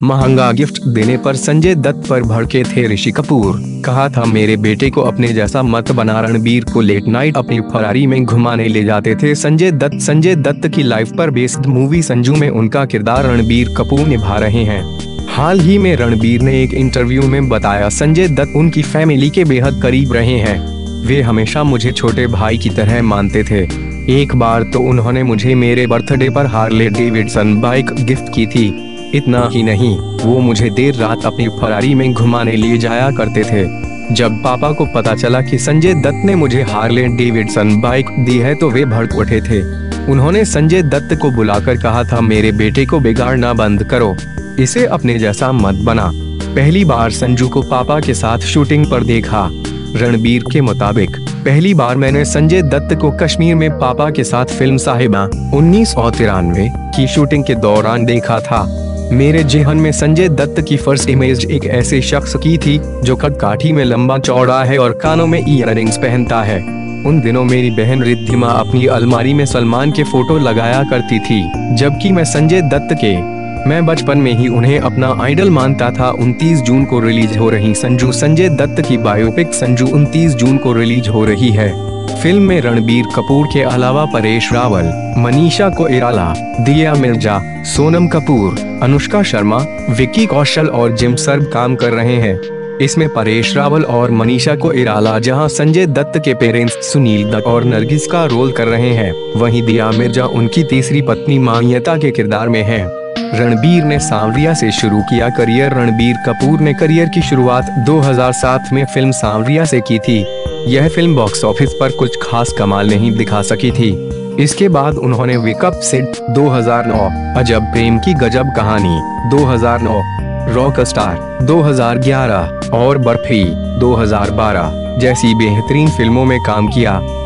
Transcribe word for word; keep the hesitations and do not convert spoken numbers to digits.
महंगा गिफ्ट देने पर संजय दत्त पर भड़के थे ऋषि कपूर। कहा था मेरे बेटे को अपने जैसा मत बना। रणबीर को लेट नाइट अपनी फरारी में घुमाने ले जाते थे संजय दत्त। संजय दत्त की लाइफ पर बेस्ड मूवी संजू में उनका किरदार रणबीर कपूर निभा रहे हैं। हाल ही में रणबीर ने एक इंटरव्यू में बताया संजय दत्त उनकी फैमिली के बेहद करीब रहे हैं। वे हमेशा मुझे छोटे भाई की तरह मानते थे। एक बार तो उन्होंने मुझे मेरे बर्थडे पर हार्ले डेविडसन बाइक गिफ्ट की थी। इतना ही नहीं, वो मुझे देर रात अपनी फरारी में घुमाने ले जाया करते थे। जब पापा को पता चला कि संजय दत्त ने मुझे हार्ले डेविडसन बाइक दी है तो वे भड़क उठे थे। उन्होंने संजय दत्त को बुलाकर कहा था मेरे बेटे को बिगाड़ना बंद करो, इसे अपने जैसा मत बना। पहली बार संजू को पापा के साथ शूटिंग पर देखा। रणबीर के मुताबिक पहली बार मैंने संजय दत्त को कश्मीर में पापा के साथ फिल्म साहिबा उन्नीस सौ तिरानवे की शूटिंग के दौरान देखा था। मेरे जेहन में संजय दत्त की फर्स्ट इमेज एक ऐसे शख्स की थी जो कदकाठी में लंबा चौड़ा है और कानों में ईयररिंग्स पहनता है। उन दिनों मेरी बहन रिद्धिमा अपनी अलमारी में सलमान के फोटो लगाया करती थी, जबकि मैं संजय दत्त के मैं बचपन में ही उन्हें अपना आइडल मानता था। उनतीस जून को रिलीज हो रही संजू संजय दत्त की बायोपिक संजू उनतीस जून को रिलीज हो रही है। फिल्म में रणबीर कपूर के अलावा परेश रावल, मनीषा कोइराला, दिया मिर्जा, सोनम कपूर, अनुष्का शर्मा, विक्की कौशल और जिम सर्ब काम कर रहे हैं। इसमें परेश रावल और मनीषा कोइराला जहां संजय दत्त के पेरेंट्स सुनील दत्त और नरगिस का रोल कर रहे हैं, वहीं दिया मिर्जा उनकी तीसरी पत्नी मान्यता के किरदार में है। रणबीर ने सांवरिया से शुरू किया करियर। रणबीर कपूर ने करियर की शुरुआत दो हज़ार सात में फिल्म सांवरिया से की थी। यह फिल्म बॉक्स ऑफिस पर कुछ खास कमाल नहीं दिखा सकी थी। इसके बाद उन्होंने वेकअप सेट दो हज़ार नौ, अजब प्रेम की गजब कहानी दो हज़ार नौ, रॉक स्टार दो हज़ार ग्यारह और बर्फी दो हज़ार बारह जैसी बेहतरीन फिल्मों में काम किया।